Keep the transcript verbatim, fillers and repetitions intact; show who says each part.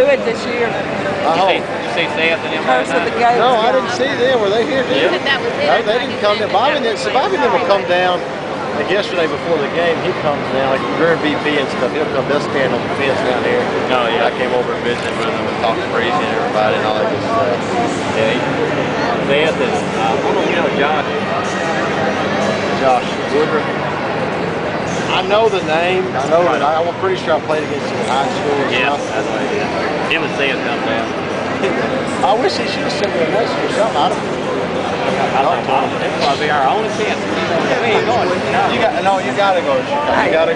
Speaker 1: good this year.
Speaker 2: I hope.
Speaker 3: Did you see Seth and them
Speaker 1: Curse
Speaker 3: last
Speaker 1: of the
Speaker 3: night?
Speaker 1: goats.
Speaker 2: No, I didn't see them. Were they here?
Speaker 3: Yeah.
Speaker 2: Too?
Speaker 4: That was it.
Speaker 2: No, they didn't come down. Bobby didn't. So Bobby didn't come down. Like yesterday before the game, he comes down. Like during V P and stuff, he'll come. They'll stand on the fence down here.
Speaker 3: Oh yeah.
Speaker 2: I came over and visited with him and talked crazy and everybody and all that good stuff.
Speaker 3: Yeah. Seth and uh, I don't know, you know, Josh.
Speaker 2: Josh Woodruff. I know the name. I know that. I, I'm pretty sure I played against him in high school. Or
Speaker 3: Yeah,
Speaker 2: something.
Speaker 3: that's what it is. Him and Seth come down.
Speaker 2: I wish he should have sent me a message or something. I'd have
Speaker 3: I think that'll probably be our only chance. We ain't going.
Speaker 2: You got no. You gotta go. You gotta.